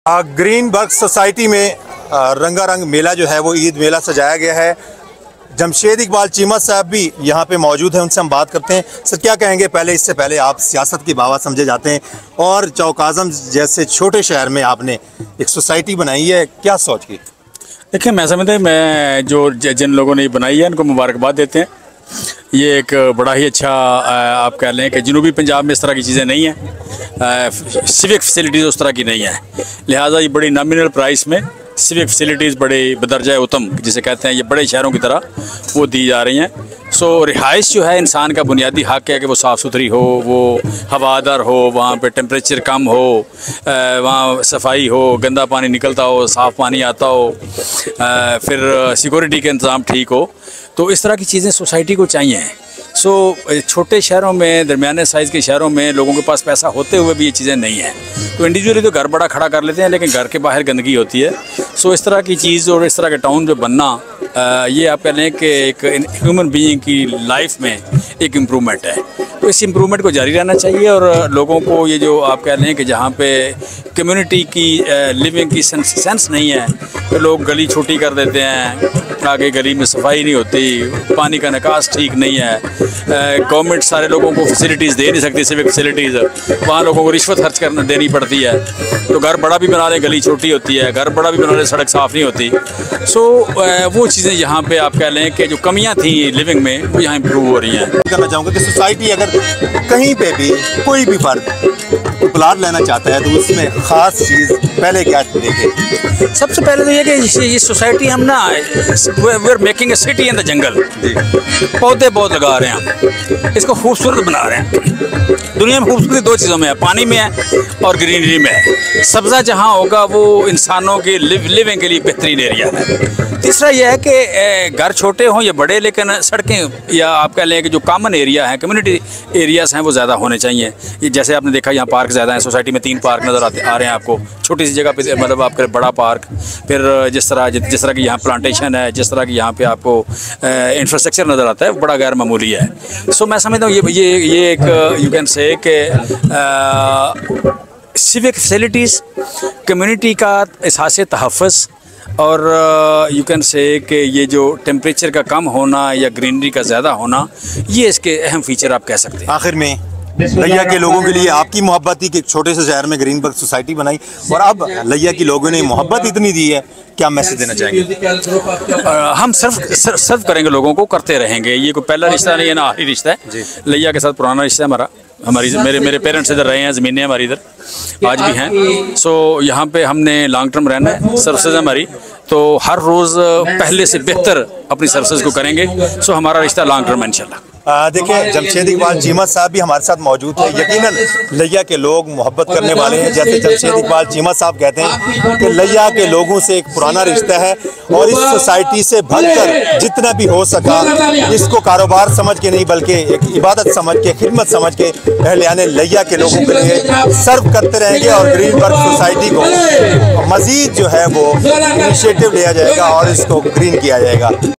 Greenberg society में रंगारंग मेला जो है वो ईद मेला सजाया गया है। जमशेद इकबाल चीमा साहब भी यहाँ पे मौजूद हैं, उनसे हम बात करते हैं। सर क्या कहेंगे, पहले इससे पहले आप सियासत की बाबा समझे जाते हैं और चौक आज़म जैसे छोटे शहर में आपने एक सोसाइटी बनाई है, क्या सोच की? देखिए, मैं समझता हूँ मैं जो जिन लोगों ने ये बनाई है उनको मुबारकबाद देते हैं। ये एक बड़ा ही अच्छा आप कह लें कि जनूबी पंजाब में इस तरह की चीज़ें नहीं हैं, सिविक फैसिलिटीज़ उस तरह की नहीं है, लिहाजा ये बड़ी नॉमिनल प्राइस में सिविक फैसिलिटीज़ बड़े बदर्जा उत्तम जिसे कहते हैं, ये बड़े शहरों की तरह वो दी जा रही हैं। सो रिहाइश जो है इंसान का बुनियादी हक़ है कि वो साफ़ सुथरी हो, वो हवादार हो, वहाँ पे टेम्परेचर कम हो, वहाँ सफाई हो, गंदा पानी निकलता हो, साफ़ पानी आता हो, फिर सिक्योरिटी के इंतज़ाम ठीक हो। तो इस तरह की चीज़ें सोसाइटी को चाहिए। सो छोटे शहरों में, दरमियाने साइज़ के शहरों में लोगों के पास पैसा होते हुए भी ये चीज़ें नहीं हैं, तो इंडिविजुअली तो घर बड़ा खड़ा कर लेते हैं लेकिन घर के बाहर गंदगी होती है। सो इस तरह की चीज़ और इस तरह के टाउन जो बनना, ये आप कह लें कि एक ह्यूमन बीइंग की लाइफ में एक इम्प्रूवमेंट है। तो इस इम्प्रूवमेंट को जारी रहना चाहिए और लोगों को ये जो आप कह लें कि जहाँ पे कम्युनिटी की लिविंग की सेंस नहीं है तो लोग गली छोटी कर देते हैं, आगे गली में सफाई नहीं होती, पानी का निकास ठीक नहीं है, गवर्नमेंट सारे लोगों को फैसिलिटीज़ दे नहीं सकती, सिविक फैसिलिटीज़, वहाँ लोगों को रिश्वत खर्च करना देनी पड़ती है। तो घर बड़ा भी बना लें गली छोटी होती है, घर बड़ा भी बना लें सड़क साफ़ नहीं होती। सो वो चीज़ें यहाँ पे आप कह लें कि जो कमियाँ थी लिविंग में वो यहाँ इम्प्रूव हो रही हैं। करना चाहूँगा कि सोसाइटी अगर कहीं पे भी कोई भी फर्द प्लाट लेना चाहता है तो उसमें ख़ास चीज़ पहले क्या देखे? सबसे पहले तो ये कि ये सोसाइटी हम ना we are making a city in the jungle. पौधे बहुत लगा रहे हैं हम, इसको खूबसूरत बना रहे हैं। दुनिया में खूबसूरती दो चीज़ों में है, पानी में है और ग्रीनरी में है। सब्ज़ा जहाँ होगा वो इंसानों के लिविंग के लिए बेहतरीन एरिया है। तीसरा यह है कि घर छोटे हों या बड़े, लेकिन सड़कें या आप कह लें कि जो कॉमन एरिया है, कम्युनिटी एरियाज़ हैं, वो ज़्यादा होने चाहिए। ये जैसे आपने देखा यहाँ पार्क ज़्यादा हैं, सोसाइटी में 3 पार्क नज़र आ रहे हैं आपको, छोटी सी जगह पे, मतलब आपका बड़ा पार्क। फिर जिस तरह की यहाँ प्लांटेशन है, जिस तरह की यहाँ पे आपको इंफ्रास्ट्रक्चर नज़र आता है, बड़ा गैर मामूली है। सो मैं समझता हूँ ये एक यू कैन से कि सिविक फैसिलिटीज़, कम्युनिटी का एहसास तहफ़्फ़ुज़ और यू कैन से कि ये जो टेम्परेचर का कम होना या ग्रीनरी का ज़्यादा होना, ये इसके अहम फीचर आप कह सकते हैं। आखिर में लिया के लोगों के लिए आपकी मोहब्बत थी कि छोटे से शहर में ग्रीनबर्ग सोसाइटी बनाई और अब लिया के लोगों ने मोहब्बत इतनी दी है, क्या मैसेज देना चाहेंगे? हम सर्व करेंगे, लोगों को करते रहेंगे। ये कोई पहला रिश्ता नहीं है ना आखिरी रिश्ता है। लिया के साथ पुराना रिश्ता है हमारा। मेरे पेरेंट्स इधर रहे हैं, ज़मीनें हमारी इधर आज भी हैं। सो यहाँ पे हमने लॉन्ग टर्म रहना है। सर्विसेज हमारी तो हर रोज़ पहले से बेहतर अपनी सर्विसेज को करेंगे। सो हमारा रिश्ता लॉन्ग टर्म है इंशाल्लाह। देखिए, जमशेद इकबाल चीमा साहब भी हमारे साथ मौजूद है। यकीनन लिया के लोग मोहब्बत करने वाले हैं। जैसे जमशेद इकबाल चीमा साहब कहते हैं कि लिया के लोगों से एक पुराना रिश्ता है और इस सोसाइटी से बढ़कर जितना भी हो सका इसको कारोबार समझ के नहीं बल्कि एक इबादत समझ के, खिदमत समझ के अहलियाने लिया के लोगों के लिए सर्व करते रहेंगे और ग्रीनबर्ग सोसाइटी को मज़ीद जो है वो इनिशिएटिव लिया जाएगा और इसको ग्रीन किया जाएगा।